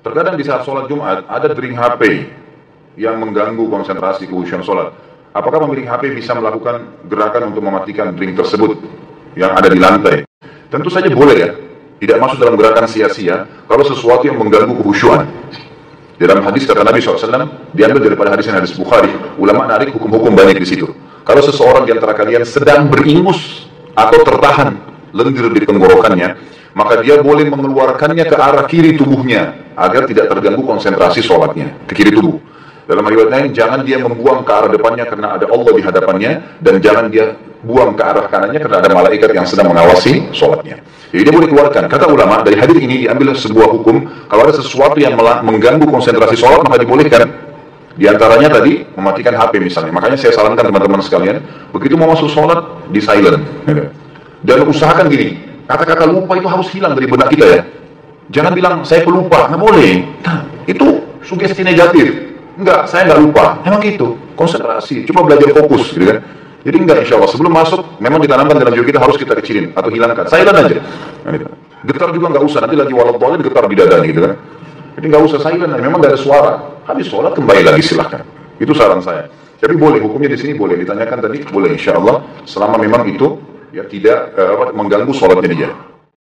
Terkadang di saat sholat Jumat ada dering HP yang mengganggu konsentrasi khusyuan sholat. Apakah pemilik HP bisa melakukan gerakan untuk mematikan dering tersebut yang ada di lantai? Tentu saja boleh ya. Tidak masuk dalam gerakan sia-sia kalau sesuatu yang mengganggu khusyuan. Di dalam hadis kata Nabi SAW, diambil daripada hadis Bukhari, ulama narik hukum-hukum banyak di situ. Kalau seseorang di antara kalian sedang beringus atau tertahan lendir di tenggorokannya, maka dia boleh mengeluarkannya ke arah kiri tubuhnya agar tidak terganggu konsentrasi sholatnya, ke kiri tubuh. Dalam riwayat lain, jangan dia membuang ke arah depannya karena ada Allah di hadapannya, dan jangan dia buang ke arah kanannya karena ada malaikat yang sedang mengawasi sholatnya. Jadi dia boleh keluarkan. Kata ulama, dari hadis ini diambil sebuah hukum, kalau ada sesuatu yang mengganggu konsentrasi sholat, maka dibolehkan. Di antaranya tadi, mematikan HP misalnya. Makanya saya sarankan teman-teman sekalian, begitu mau masuk sholat, di silent. Dan usahakan gini, kata-kata lupa itu harus hilang dari benak kita ya. Jangan bilang, saya pelupa, nggak boleh. Nah, itu sugesti negatif. Enggak, saya nggak lupa. Emang gitu, konsentrasi. Coba belajar fokus, gitu kan. Jadi enggak, insya Allah sebelum masuk memang ditanamkan dalam diri kita, harus kita kecilin atau hilangkan. Silent aja. Nah, gitu. Getar juga nggak usah. Nanti lagi walau-walau getar di dada gitu kan. Jadi nggak usah silent. Memang nggak ada suara. Habis sholat kembali lagi silahkan. Itu saran saya. Tapi boleh, hukumnya di sini boleh ditanyakan tadi, boleh insya Allah selama memang itu ya tidak mengganggu sholatnya dia.